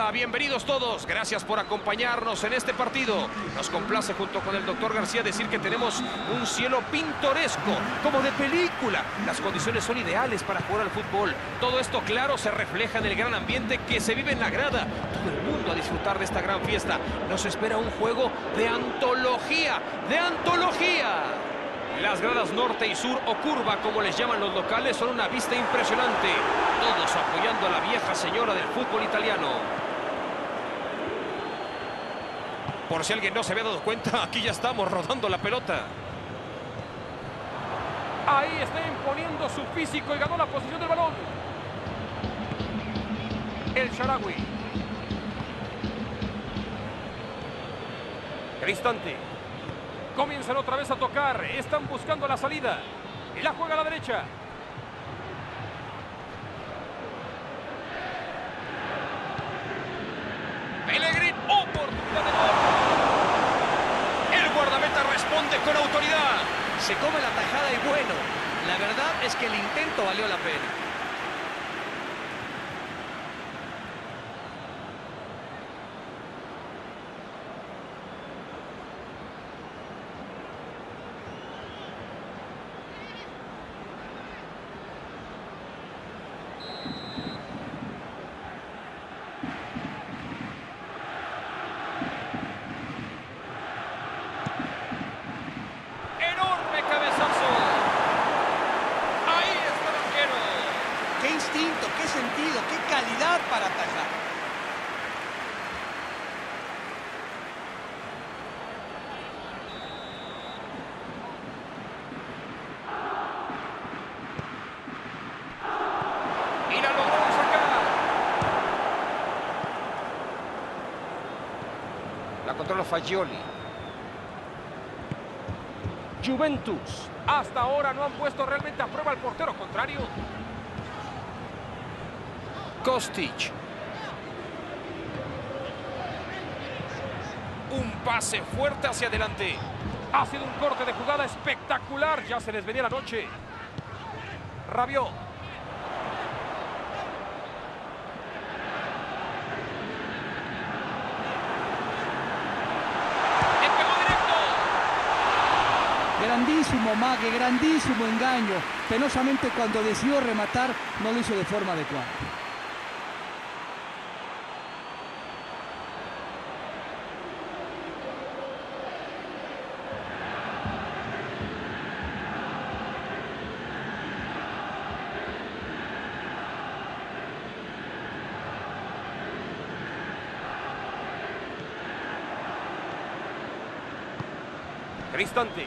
Hola, bienvenidos todos. Gracias por acompañarnos en este partido. Nos complace junto con el doctor García decir que tenemos un cielo pintoresco, como de película. Las condiciones son ideales para jugar al fútbol. Todo esto, claro, se refleja en el gran ambiente que se vive en la grada. Todo el mundo a disfrutar de esta gran fiesta. Nos espera un juego de antología, ¡de antología! Las gradas norte y sur, o curva, como les llaman los locales, son una vista impresionante. Todos apoyando a la vieja señora del fútbol italiano. Por si alguien no se había dado cuenta, aquí ya estamos rodando la pelota. Ahí está imponiendo su físico y ganó la posición del balón. El Shaarawy. Cristante. Comienzan otra vez a tocar. Están buscando la salida. Y la juega a la derecha. Pellegrini, oportunidad de gol. El guardameta responde con autoridad. Se come la tajada y bueno, la verdad es que el intento valió la pena. Qué instinto, qué sentido, qué calidad para atajar. Y la logró sacar. La controla Fagioli. Juventus. Hasta ahora no han puesto realmente a prueba al portero contrario. Kostic. Un pase fuerte hacia adelante. Ha sido un corte de jugada espectacular. Ya se les venía la noche. Rabiot. ¡Le pegó directo! Grandísimo mague, grandísimo engaño. Penosamente cuando decidió rematar no lo hizo de forma adecuada. Cristante.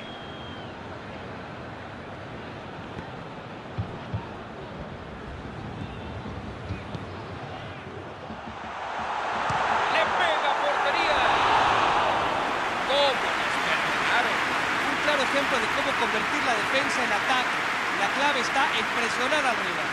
¡Le pega a portería! ¿Cómo nos terminaron? Un claro ejemplo de cómo convertir la defensa en ataque. La clave está en presionar al rival.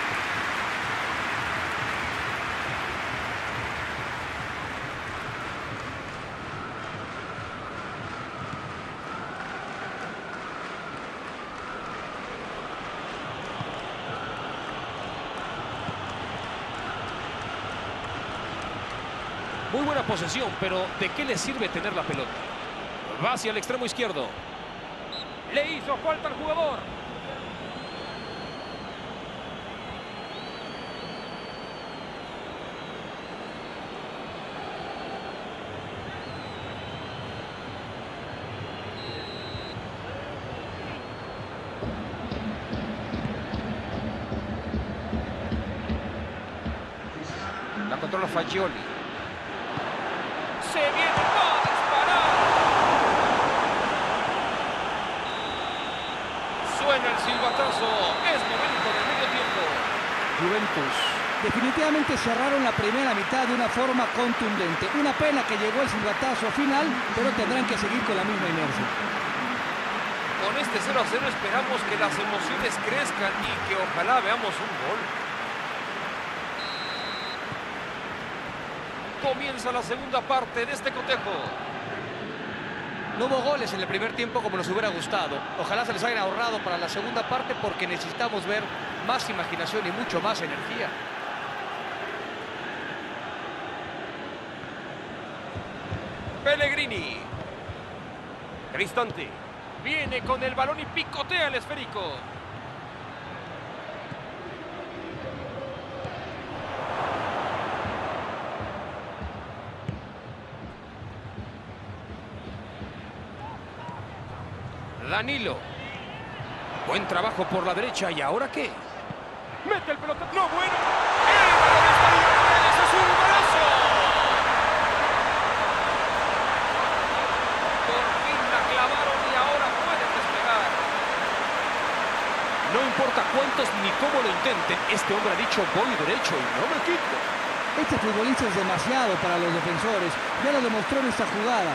Muy buena posesión, pero ¿de qué le sirve tener la pelota? Va hacia el extremo izquierdo. Le hizo falta al jugador. La controla Fagioli. Se viene, va a disparar. Suena el silbatazo. Es momento del medio tiempo. Juventus. Definitivamente cerraron la primera mitad de una forma contundente. Una pena que llegó el silbatazo final, pero tendrán que seguir con la misma inercia. Con este 0-0 esperamos que las emociones crezcan y que ojalá veamos un gol. Comienza la segunda parte de este cotejo. No hubo goles en el primer tiempo como nos hubiera gustado. Ojalá se les haya ahorrado para la segunda parte porque necesitamos ver más imaginación y mucho más energía. Pellegrini. Cristante. Viene con el balón y picotea el esférico. Danilo. Buen trabajo por la derecha. ¿Y ahora qué? Mete el pelota. ¡No, bueno! ¡El balón está libre! ¡Ese es un golazo! Por fin la clavaron y ahora pueden despegar. No importa cuántos ni cómo lo intenten, este hombre ha dicho voy derecho y no me quito. Este futbolista es demasiado para los defensores. Ya lo demostró en esta jugada.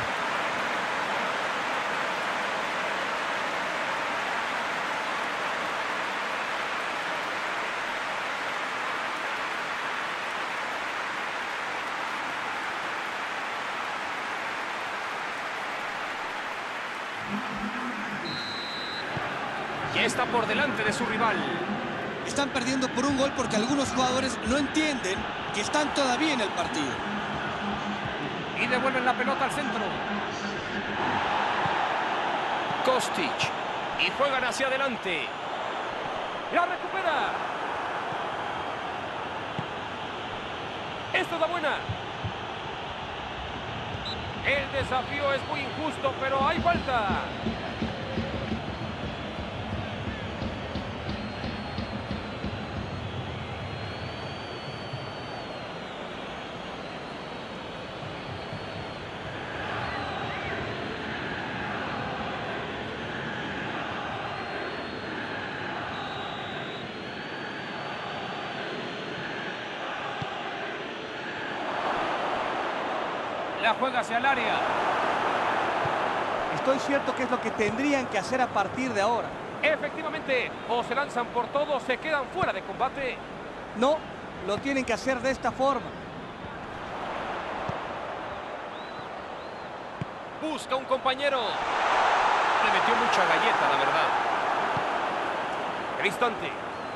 Ya está por delante de su rival. Están perdiendo por un gol porque algunos jugadores no entienden que están todavía en el partido. Y devuelven la pelota al centro. Kostic. Y juegan hacia adelante. ¡La recupera! ¡Esta es la buena! El desafío es muy injusto, pero hay falta. La juega hacia el área. Estoy cierto que es lo que tendrían que hacer a partir de ahora. Efectivamente, o se lanzan por todo o se quedan fuera de combate. No, lo tienen que hacer de esta forma. Busca un compañero. Le metió mucha galleta, la verdad. Cristante.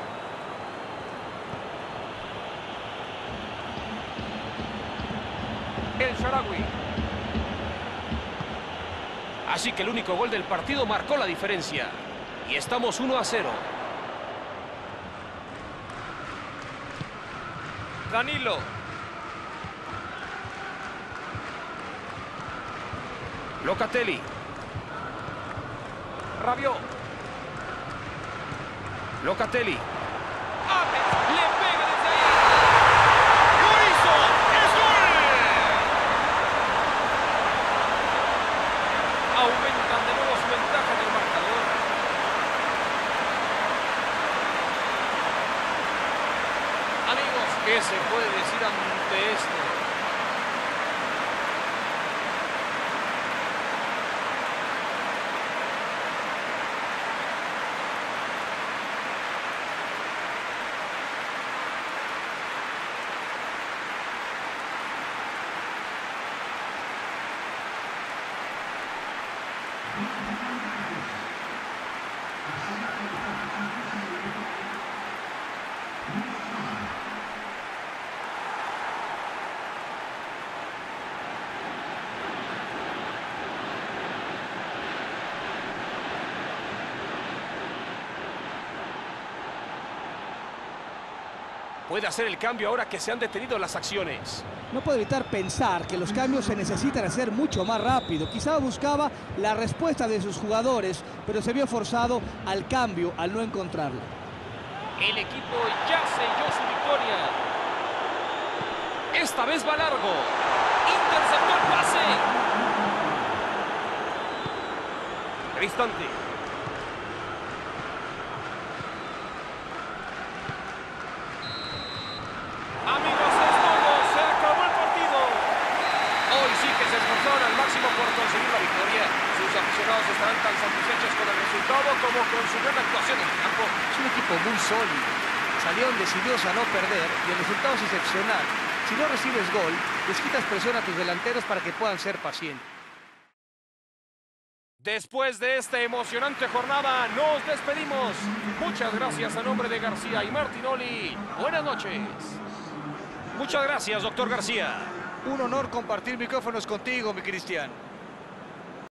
El Shaarawy. Así que el único gol del partido marcó la diferencia. Y estamos 1-0. Danilo. Locatelli. Rabiot. Locatelli. Le pega desde ahí. ¡Lo hizo! ¡Es gol! Aumentan de nuevo su ventaja en el marcador. Amigos, ¿qué se puede decir ante esto? Puede hacer el cambio ahora que se han detenido las acciones. No puedo evitar pensar que los cambios se necesitan hacer mucho más rápido. Quizá buscaba la respuesta de sus jugadores, pero se vio forzado al cambio al no encontrarlo. El equipo ya selló su victoria. Esta vez va largo. Interceptó el pase. Cristante. Amigos, es todo. Se acabó el partido. Hoy sí que se esforzaron al máximo por conseguir la victoria. Sus aficionados estarán tan satisfechos con el resultado como con su gran actuación en el campo. Es un equipo muy sólido. Salieron decididos a no perder y el resultado es excepcional. Si no recibes gol, les quitas presión a tus delanteros para que puedan ser pacientes. Después de esta emocionante jornada, nos despedimos. Muchas gracias a nombre de García y Martinoli. Buenas noches. Muchas gracias, doctor García. Un honor compartir micrófonos contigo, mi Cristian.